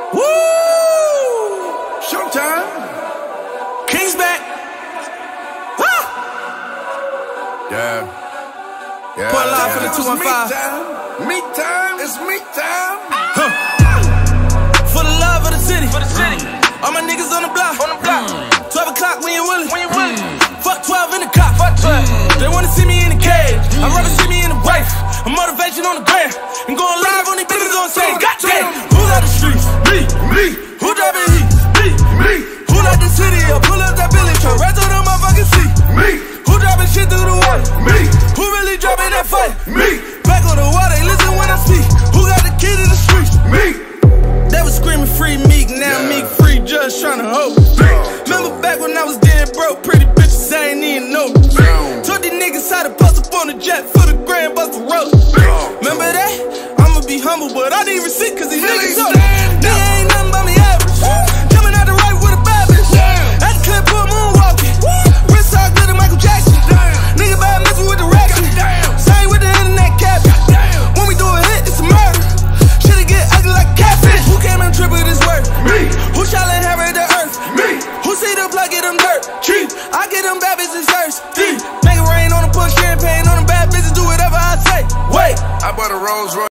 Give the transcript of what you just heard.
Woo! Showtime. King's back. Ah! Yeah. Pull out for the 215. Me time. It's me time. Huh. For the love of the city. All my niggas on the block. 12 o'clock when you willing. Fuck 12 in the cop. They wanna see me in the cage. I'd rather see me in the wife. I'm motivation on the gram. And going live on these bitches on stage. Goddamn. Who got the streets? Me. Who driving heat? Me. Who let the city up? Pull up that Billy truck. Right to the motherfucking seat. Me. Who driving shit through the water? Me. Who really dropping that fight? Me. Back on the water, listen when I speak. Who got the key to the streets? Me. They was screaming free Meek, now Meek free, just tryna hold. Remember back when I was dead broke, pretty bitches I ain't even know. Told these niggas how to post up on the jet for the grand bust the road. Remember that? I'ma be humble, but I need receipt cause these niggas up. Nigga ain't nothing but me average. Coming out the right with a bad bitch. At the clip, put moonwalking. Wrist all good to Michael Jackson. Nigga bad messing with the racket. Same with the internet cabin. When we do a hit, it's a murder. Shit'll get ugly like catfish. Who came and tripled his worth? Me. Who shall inherit the earth? Me. Who see the plug, get them dirt? Cheap. I get them bad bitches first. Make it rain on them, put champagne on them, bad bitches, do whatever I say. Wait. I bought a Rolls Royce.